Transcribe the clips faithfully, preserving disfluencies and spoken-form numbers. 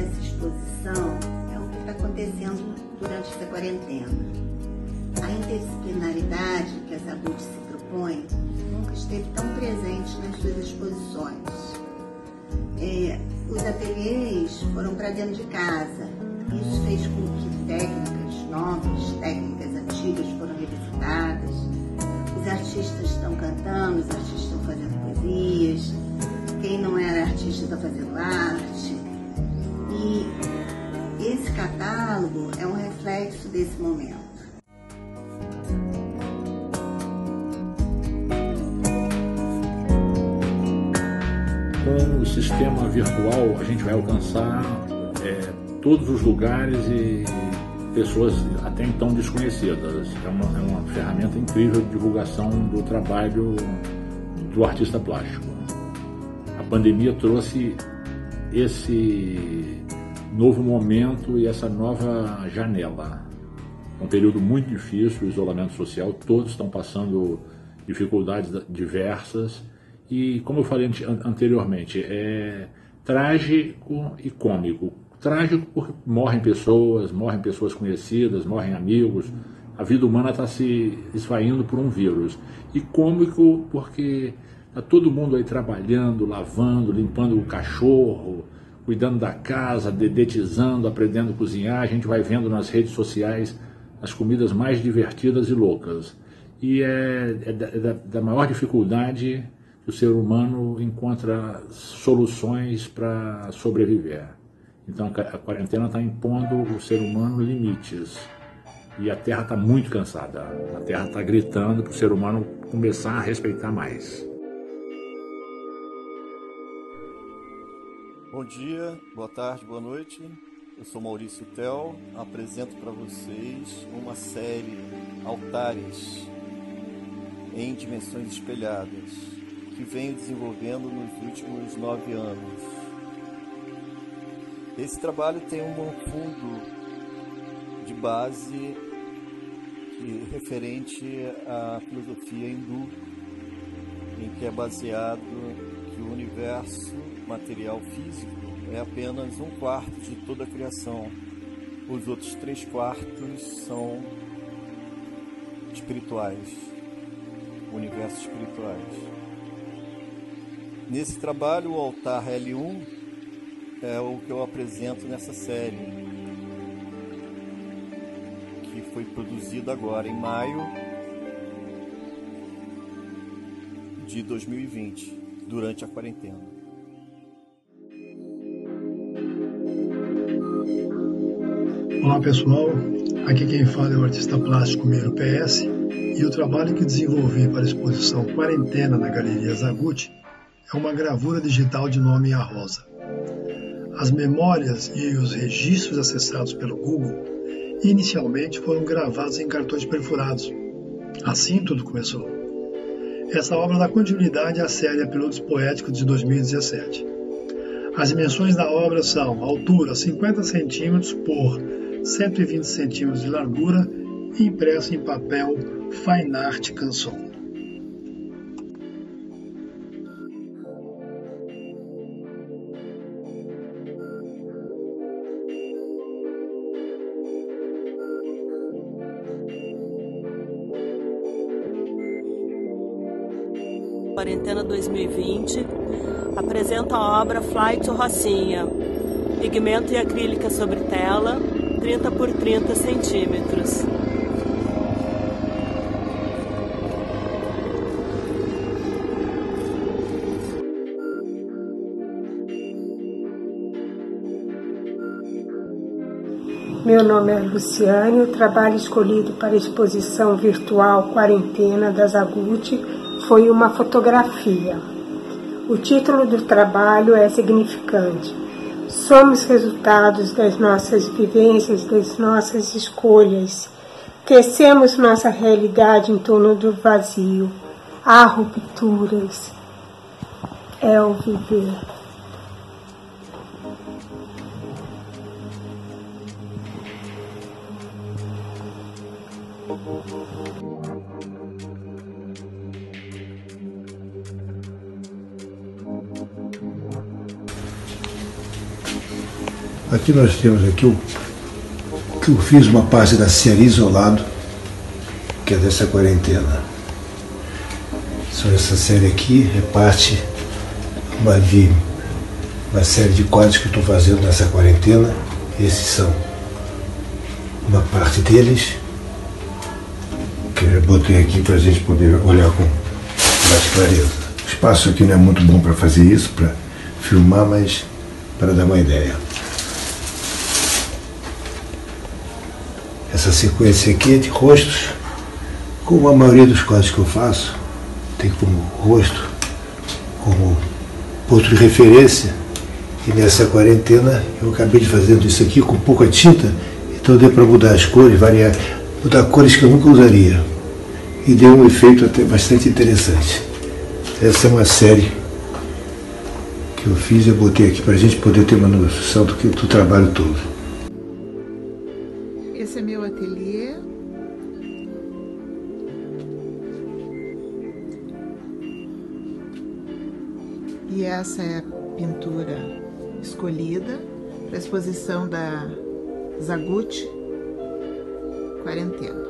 dessa exposição é o que está acontecendo durante essa quarentena. A interdisciplinaridade que a Zaguti se propõe nunca esteve tão presente nas suas exposições. É, os ateliês foram para dentro de casa. Isso fez com que técnicas novas, técnicas antigas foram revisitadas. Os artistas estão cantando, os artistas estão fazendo poesias. Quem não era artista está fazendo arte. E esse catálogo é um reflexo desse momento. Com o sistema virtual, a gente vai alcançar é, todos os lugares e pessoas até então desconhecidas. É uma, é uma ferramenta incrível de divulgação do trabalho do artista plástico. A pandemia trouxe esse novo momento e essa nova janela. É um período muito difícil, o isolamento social, todos estão passando dificuldades diversas. E, como eu falei anteriormente, é trágico e cômico. Trágico porque morrem pessoas, morrem pessoas conhecidas, morrem amigos. A vida humana está se esvaindo por um vírus. E cômico porque está todo mundo aí trabalhando, lavando, limpando o cachorro, cuidando da casa, dedetizando, aprendendo a cozinhar. A gente vai vendo nas redes sociais as comidas mais divertidas e loucas. E é, é, da, é da, da maior dificuldade o ser humano encontra soluções para sobreviver. Então a quarentena está impondo o ser humano limites. E a Terra está muito cansada. A Terra está gritando para o ser humano começar a respeitar mais. Bom dia, boa tarde, boa noite. Eu sou Maurício Tel. Apresento para vocês uma série Altares em Dimensões Espelhadas, que venho desenvolvendo nos últimos nove anos. Esse trabalho tem um fundo de base de, referente à filosofia hindu, em que é baseado que o universo material físico é apenas um quarto de toda a criação. Os outros três quartos são espirituais, universos espirituais. Nesse trabalho, o Altar L um é o que eu apresento nessa série, que foi produzido agora em maio de dois mil e vinte, durante a quarentena. Olá pessoal, aqui quem fala é o artista plástico Miro P S e o trabalho que desenvolvi para a exposição Quarentena na Galeria Zaguti é uma gravura digital de nome A Rosa. As memórias e os registros acessados pelo Google inicialmente foram gravados em cartões perfurados. Assim tudo começou. Essa obra dá continuidade à série Pilotos Poéticos de dois mil e dezessete. As dimensões da obra são altura cinquenta centímetros por cento e vinte centímetros de largura, impresso em papel Fine Art Canson. Quarentena dois mil e vinte apresenta a obra Fly to Rocinha, pigmento e acrílica sobre tela, trinta por trinta centímetros. Meu nome é Luciane, o trabalho escolhido para a exposição virtual Quarentena da Zaguti foi uma fotografia. O título do trabalho é significante. Somos resultados das nossas vivências, das nossas escolhas. Tecemos nossa realidade em torno do vazio. Há rupturas. É o viver. Aqui nós temos aqui o que eu fiz uma parte da série Isolado, que é dessa quarentena. Só essa série aqui é parte uma, de uma série de quadros que eu estou fazendo nessa quarentena. Esses são uma parte deles, que eu botei aqui para a gente poder olhar com mais clareza. O espaço aqui não é muito bom para fazer isso, para filmar, mas para dar uma ideia. Essa sequência aqui é de rostos, como a maioria dos quadros que eu faço, tem como rosto, como ponto de referência, e nessa quarentena eu acabei de fazendo isso aqui com pouca tinta, então deu para mudar as cores, variar, mudar cores que eu nunca usaria, e deu um efeito até bastante interessante. Essa é uma série que eu fiz e eu botei aqui para a gente poder ter uma noção do, que, do trabalho todo. Esse é meu ateliê. E essa é a pintura escolhida para a exposição da Zaguchi Quarentena.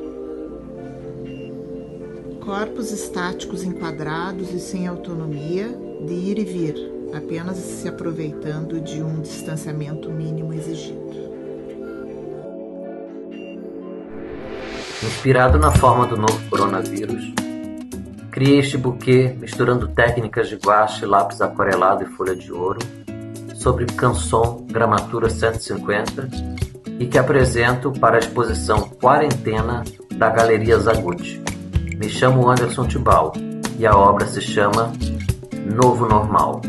Corpos estáticos enquadrados e sem autonomia de ir e vir, apenas se aproveitando de um distanciamento mínimo exigido. Inspirado na forma do novo coronavírus, criei este buquê misturando técnicas de guache, lápis aquarelado e folha de ouro sobre Canson Gramatura cento e cinquenta e que apresento para a exposição Quarentena da Galeria Zaguchi. Me chamo Anderson Tibau e a obra se chama Novo Normal.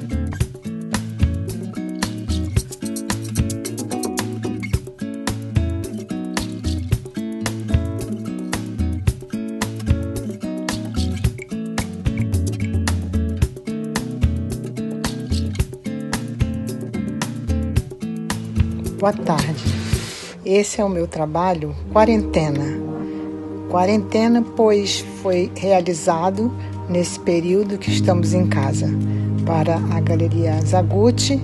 Boa tarde. Esse é o meu trabalho Quarentena. Quarentena, pois foi realizado nesse período que estamos em casa para a Galeria Zaguchi,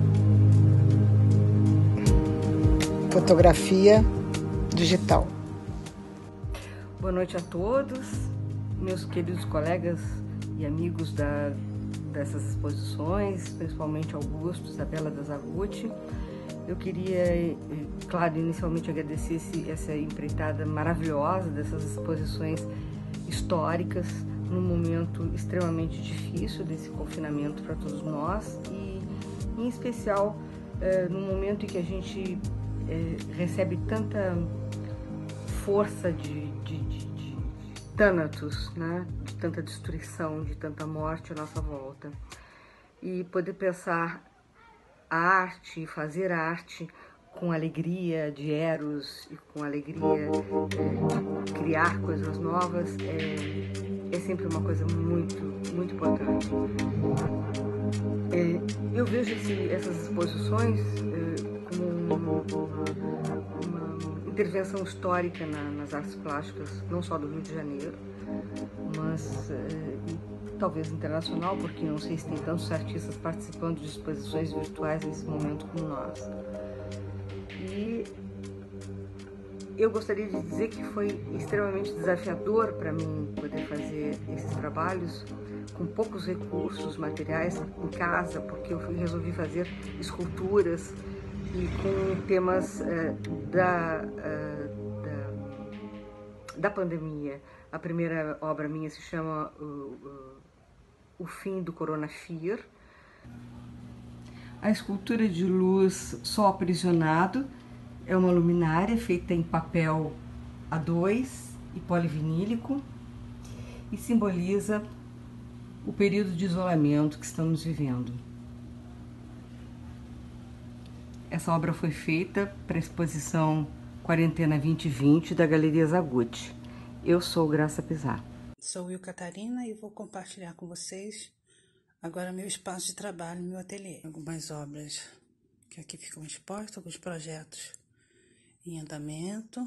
fotografia digital. Boa noite a todos, meus queridos colegas e amigos da, dessas exposições, principalmente Augusto, Isabela da Zaguchi. Eu queria, claro, inicialmente agradecer esse, essa empreitada maravilhosa dessas exposições históricas num momento extremamente difícil desse confinamento para todos nós e, em especial, é, num momento em que a gente é, recebe tanta força de, de, de, de tânatos, né? De tanta destruição, de tanta morte à nossa volta. E poder pensar a arte, fazer arte com alegria de Eros e com alegria é, de criar coisas novas é, é sempre uma coisa muito, muito importante. É, eu vejo esse, essas exposições é, como uma, uma intervenção histórica na, nas artes plásticas, não só do Rio de Janeiro, mas é, talvez internacional, porque não sei se tem tantos artistas participando de exposições virtuais nesse momento como nós. E eu gostaria de dizer que foi extremamente desafiador para mim poder fazer esses trabalhos com poucos recursos materiais em casa, porque eu resolvi fazer esculturas e com temas uh, da, uh, da, da pandemia. A primeira obra minha se chama uh, uh, O Fim do Coronavírus. A escultura de luz Sol Aprisionado é uma luminária feita em papel A dois e polivinílico e simboliza o período de isolamento que estamos vivendo. Essa obra foi feita para a exposição Quarentena vinte vinte da Galeria Zaguchi. Eu sou Graça Pizar. Sou Will Catarina e vou compartilhar com vocês agora meu espaço de trabalho, meu ateliê. Algumas obras que aqui ficam expostas, alguns projetos em andamento.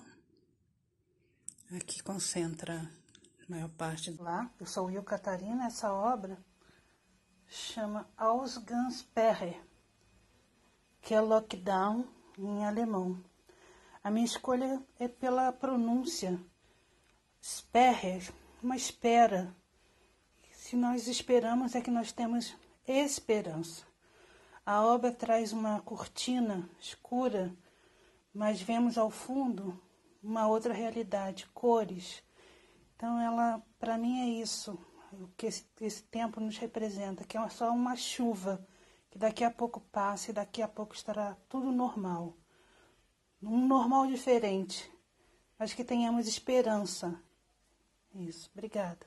Aqui concentra a maior parte do lá. Eu sou Will Catarina, essa obra chama Ausgangsperre. que é lockdown em alemão. A minha escolha é pela pronúncia. Sperre, uma espera. Se nós esperamos é que nós temos esperança. A obra traz uma cortina escura, mas vemos ao fundo uma outra realidade, cores. Então, ela, para mim, é isso, o que esse, esse tempo nos representa, que é só uma chuva, que daqui a pouco passa e daqui a pouco estará tudo normal. Um normal diferente, mas que tenhamos esperança. Isso, obrigada.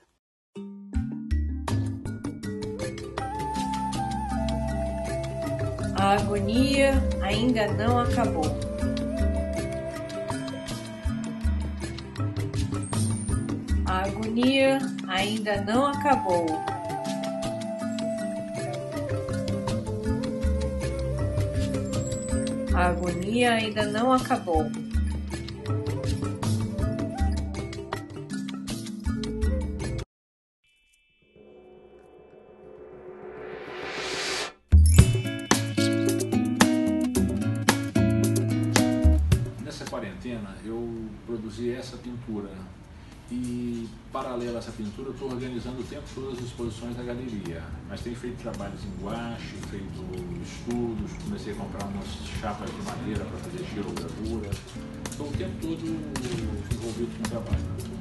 A agonia ainda não acabou. A agonia ainda não acabou. A agonia ainda não acabou. Nessa quarentena eu produzi essa pintura e, paralelo a essa pintura, eu estou organizando o tempo todo as exposições da galeria, mas tenho feito trabalhos em guache, feito estudos, comecei a comprar umas chapas de madeira para fazer xilogravura, estou o tempo todo envolvido com o trabalho.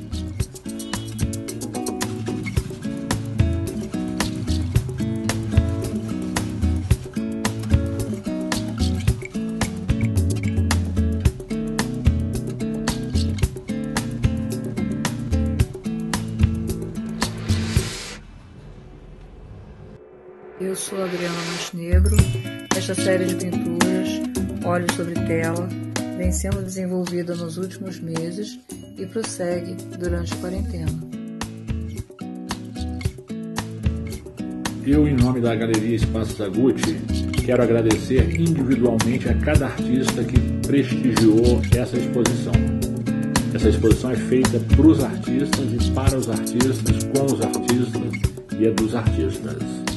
Eu sou Adriana Montenegro. Esta série de pinturas, óleo sobre tela, vem sendo desenvolvida nos últimos meses e prossegue durante a quarentena. Eu, em nome da Galeria Espaços Aguti, quero agradecer individualmente a cada artista que prestigiou essa exposição. Essa exposição é feita para os artistas e para os artistas, com os artistas e é dos artistas.